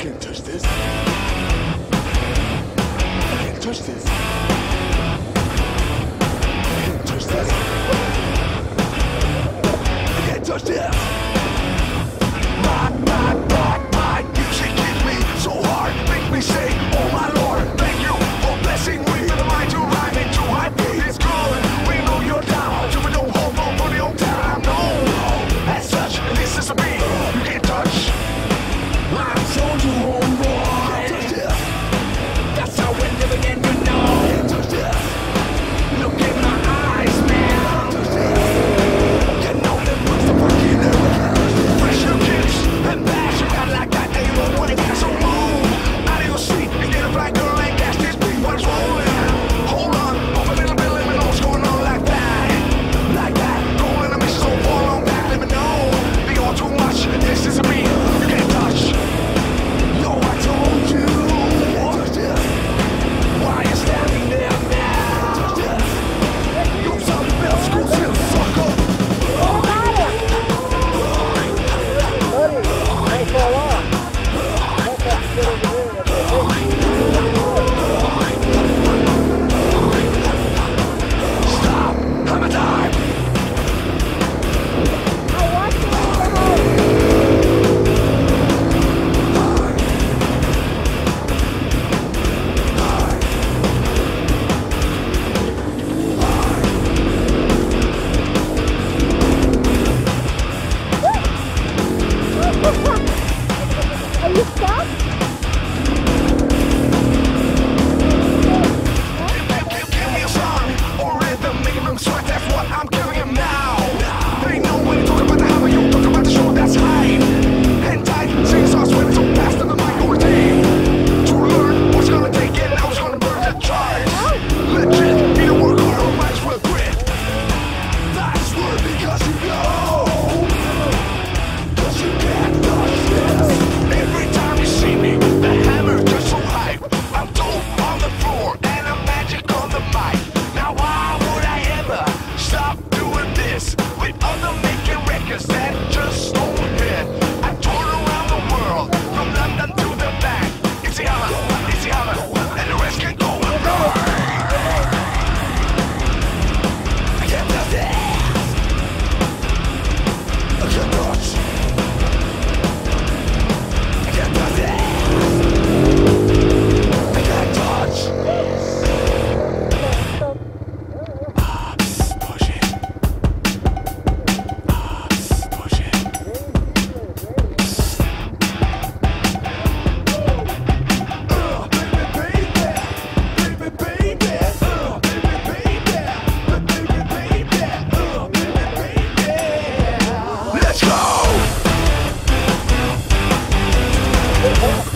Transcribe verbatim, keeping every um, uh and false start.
can't touch this. I can't touch this. I can't touch this. I can't touch this. Mine, mine, mine, mine. Music hits me so hard, make me say, oh my Lord, thank you for blessing me with the mind to rhyme and to high beat. It's good, we know you're down, so we don't hold on for the old time. No, as such, this is a beat you can't touch. I'm showing you home, boy. Can't touch this. That's how we're living and you know. Can't touch this. Look in my eyes, man. Can't touch this. You know that puts the work in there. Fresh new kicks and bash. You got like that, and you don't want it. So move out of your seat and get a black girl and gas this beat when it's rolling. Hold on, off a little bit, let me know what's going on like that. Like that, rolling a mission so far on back, let me know. They all too much, this is a beat you can't touch. Yo, I told you. Can't touch this. Why you standing there now? Can't touch this. You son of a bitch, school still sucker. Stop, I'm a dime. Are you stuck? Give me a song or rhythm, making them sweat. That's what I'm giving him now. They know when you talk about the hammer, you talk about the show that's hype. And tight, sing songs when it's so fast and the mic over tape. To learn what's gonna take it, now it's gonna burn the charts. Legit, need to work hard or might as well quit. That's word because you know. Cause you can't touch this. Every time you see me, the hammer just so hype. I'm dope on the floor and I'm magic on the mic. Now why would I ever stop doing this? With other making records that just don't hit. I toured around the world, from London to the back. It's the hammer, it's the hammer, and the rest can go and run. I can't touch this. I can't touch. I can't touch this. I can't touch. Ah, push it. Ah, push it. Uh, baby, baby, baby, baby, uh, baby, baby, baby, baby, uh, baby, baby. Let's go.